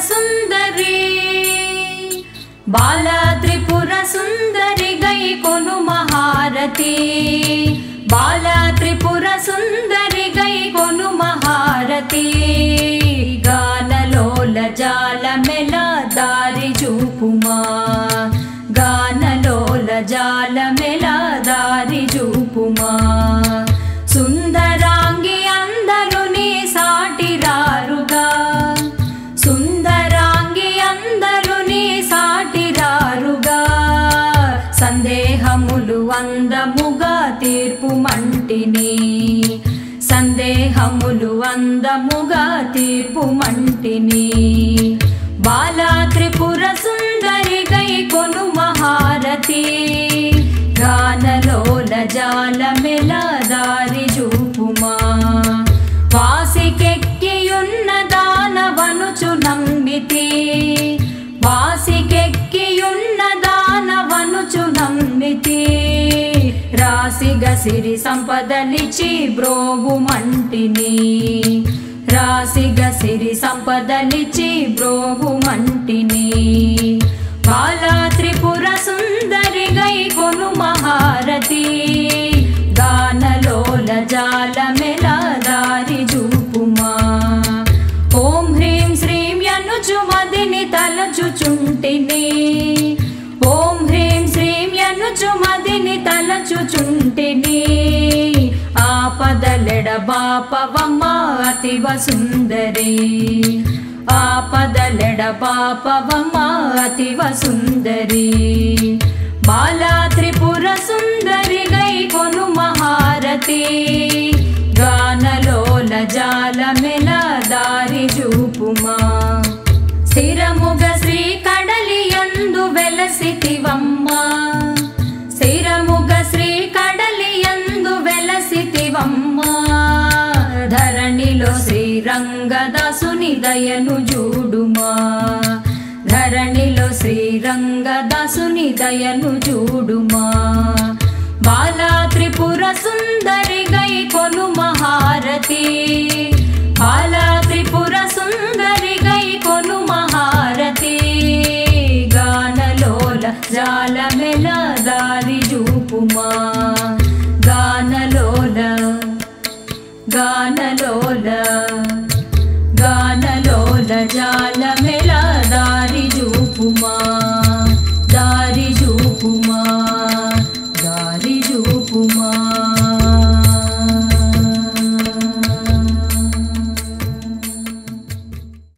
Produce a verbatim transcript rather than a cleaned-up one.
सुंदरी बाला त्रिपुर सुंदरी गई कोनु महारती बाला त्रिपुर सुंदरी गई कोनु महारती गानलोल जाल मेला दारी चूपुमा गानलोल जाल मेला दारी चूपुमा सुंदरांगी अंदरु नी साटी रारुगा सुंदरांगी अंदरु नी साटी रारुगा संदेहमुलु अंदमुगा तीर्पु मंटिनी संदेहमुलु अंदमुगा तीर्पु मंटिनी बाला त्रिपुर सुंदरी गई कोनु महारती गानलोल जाल मेला दारी चूपुमा वासिकेक्कियुन्न दानवनुचु नम्मिति वासिकेक्कियुन्न दानवनुचु नम्मिति रासिग सिरि संपदलिचि ब्रोवु मंटिनी रासिग सिरि संपदलिचि ब्रोवु मंटिनी बाला त्रिपुर सुंदरी गई कोनु महारती गानलोल जाल मेला दारी चूपुमा ओं ह्रीं श्रीं यनुचु मदिनि तलचुचुंटिनी ओं ह्रीं श्रीं यनुचु मदिनि तलचुचुंटिनी आपदलेड बापवम्म अतिव सुंदरी आपदलेड बापवम्म अतिव सुंदरी बाला त्रिपुर सुंदरी गई कोनु महारती गानलोल जाल मेला दारी चूपुमा स्थिरमुग श्री कड़लियंदु वेलसितिवम्म स्थिरमुग श्री कड़लियंदु वेलसितिवम्म धरणिलो श्रीरंगदासुनि दयनु जूडुमा धरणिलो श्रीरंगदासुनि दयनु जूडुमा बाला त्रिपुर सुंदरी गई कोनु महारती बाला त्रिपुर सुंदरी गई कोनु महारती गानलोल जाल मेला दारी चूपुमा गानलोल गानलोल गानलोल जाल मेला दारी चूपुमा दारी चूपुमा दारी चूपुमा।